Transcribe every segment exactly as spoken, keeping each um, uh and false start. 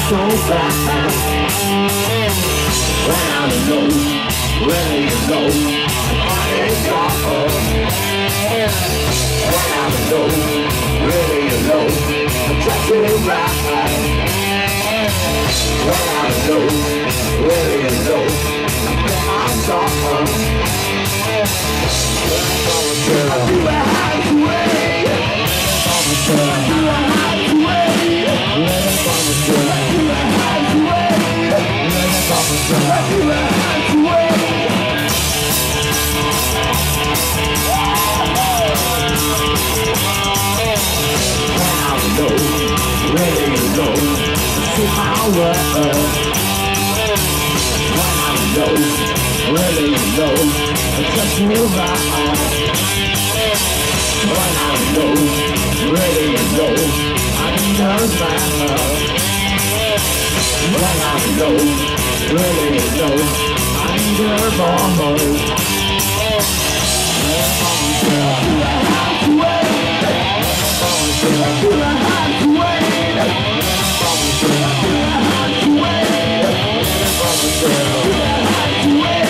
so bad. When I'm alone, really alone, I ain't got home. When I'm alone, really alone, I'm just getting right. When I'm alone, really alone, I'm got home. I do a halfway, I do a halfway, I do a halfway, I do a halfway. When I'm alone, really alone, see my world. When I'm alone, really alone, just move on. When I'm alone, really alone, I know my love. When I'm alone, really alone, I'm your boy. Do I have to wait? Do I have to wait? Do I have to wait? Do I have to wait?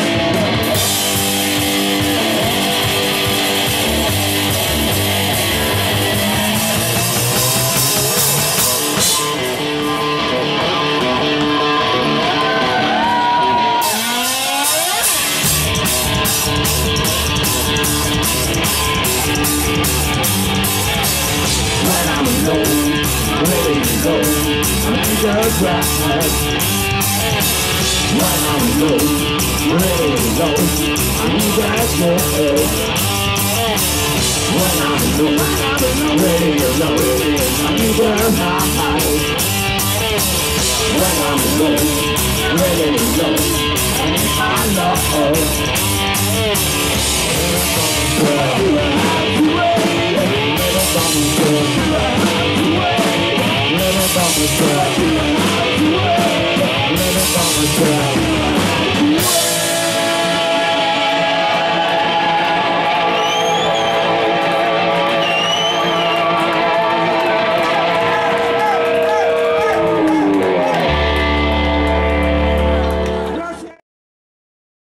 When I'm alone, really alone, I'm just right. When I'm alone, really alone, I'm just right. When I'm alone, really alone, I'm just right. When I'm alone, really alone, I'm my love. Do I have to wait?